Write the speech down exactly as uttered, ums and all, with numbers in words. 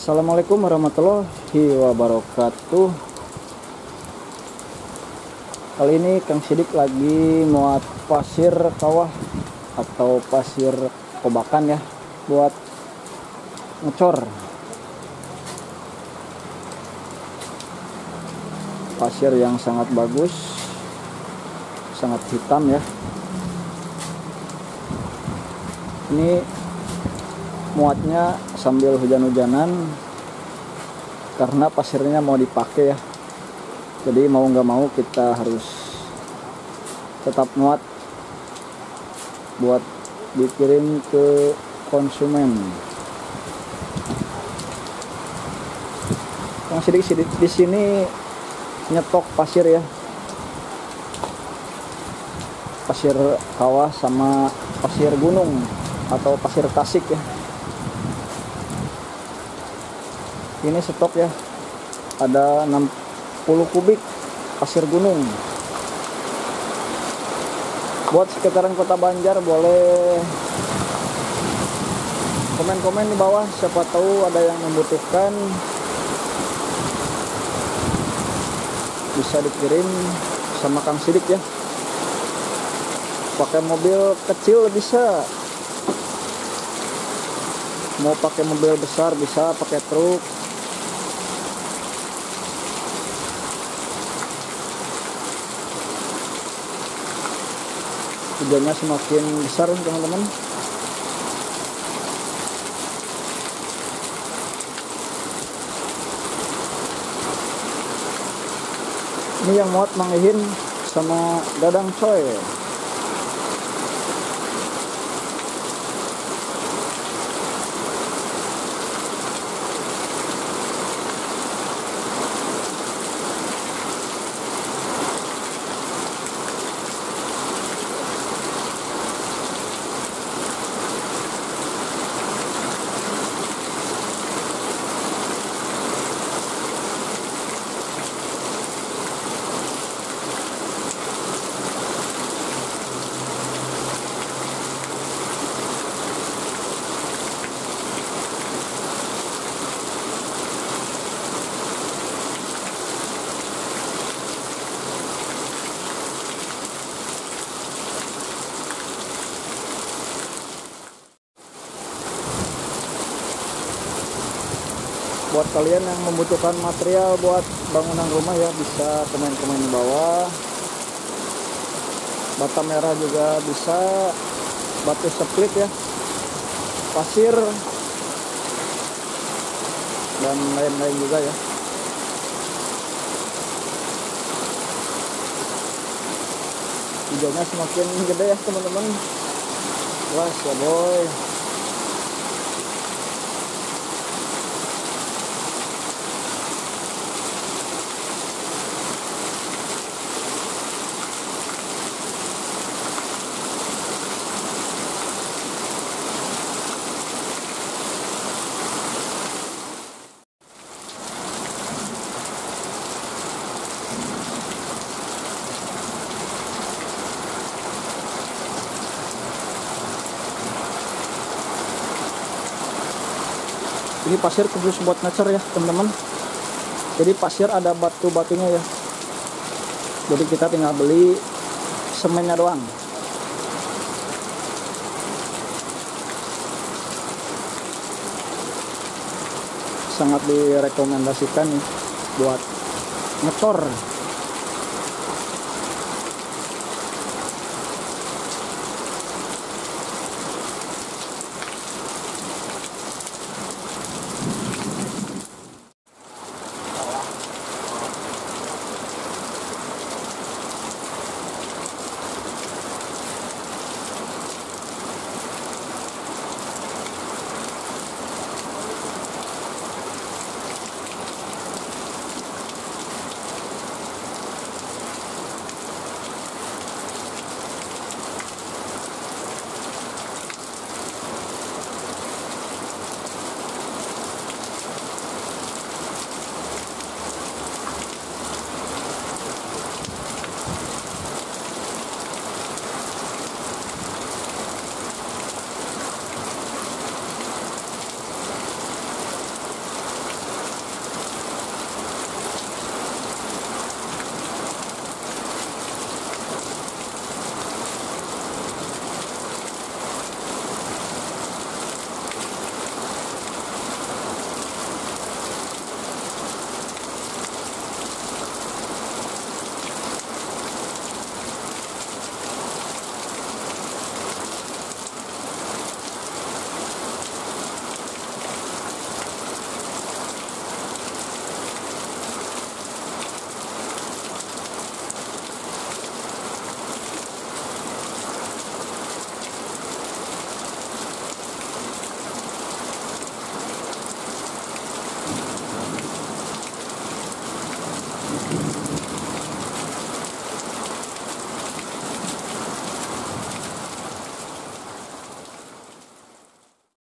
Assalamualaikum warahmatullahi wabarakatuh. Kali ini Kang Sidik lagi muat pasir kawah atau pasir kobakan ya, buat ngecor. Pasir yang sangat bagus, sangat hitam ya. Ini muatnya sambil hujan-hujanan karena pasirnya mau dipakai ya. Jadi mau nggak mau kita harus tetap muat buat dikirim ke konsumen. Yang sedikit di sini nyetok pasir ya, pasir kawah sama pasir gunung atau pasir tasik ya. Ini stok ya, ada enam puluh kubik pasir gunung. Buat sekitaran Kota Banjar boleh komen-komen di bawah, siapa tahu ada yang membutuhkan, bisa dikirim sama Kang Sidik ya. Pakai mobil kecil bisa, mau pakai mobil besar bisa, pakai truk. Hujannya semakin besar teman-teman. Ini yang muat Mang Ihin sama Dadang Coy. Buat kalian yang membutuhkan material buat bangunan rumah ya, bisa komen-komen di bawah. Bata merah juga bisa, batu split ya, pasir, dan lain-lain juga ya. Hujannya semakin gede ya teman-teman. Wah ya boy. Ini pasir khusus buat ngecer ya teman-teman. Jadi pasir ada batu-batunya ya. Jadi kita tinggal beli semennya doang. Sangat direkomendasikan nih buat ngecor.